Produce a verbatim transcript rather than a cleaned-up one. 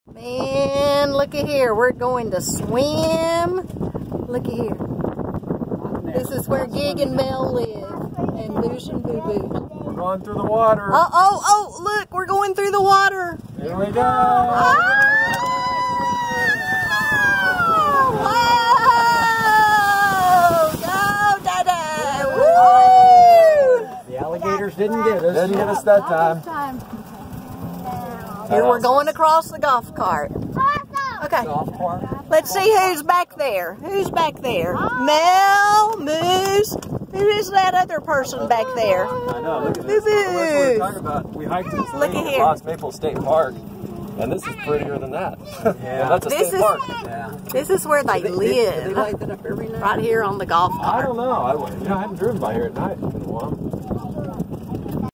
Man, look at here. We're going to swim. Look at here. This is where Gig and Mel live. And Boosh and Boo Boo. We're going through the water. Oh, oh, oh, look. We're going through the water. Here we go. Oh, wow. Go, Dada. Woo. The alligators didn't get us. Didn't get us that time. Here we're going across the golf cart. Okay. Golf cart. Let's see who's back there. Who's back there? Mel, Moose. Who is that other person back there? I know. Look at this. Boo-boo. That's what we're talking about. We hiked to this Look thing at at here. Lost Maple State Park, and this is prettier than that. Yeah, that's a This state is- park. Yeah. This is where they They, they, live. they light that up every night. Right here on the golf I cart. don't know. I, you know, I haven't driven by here at night in a while.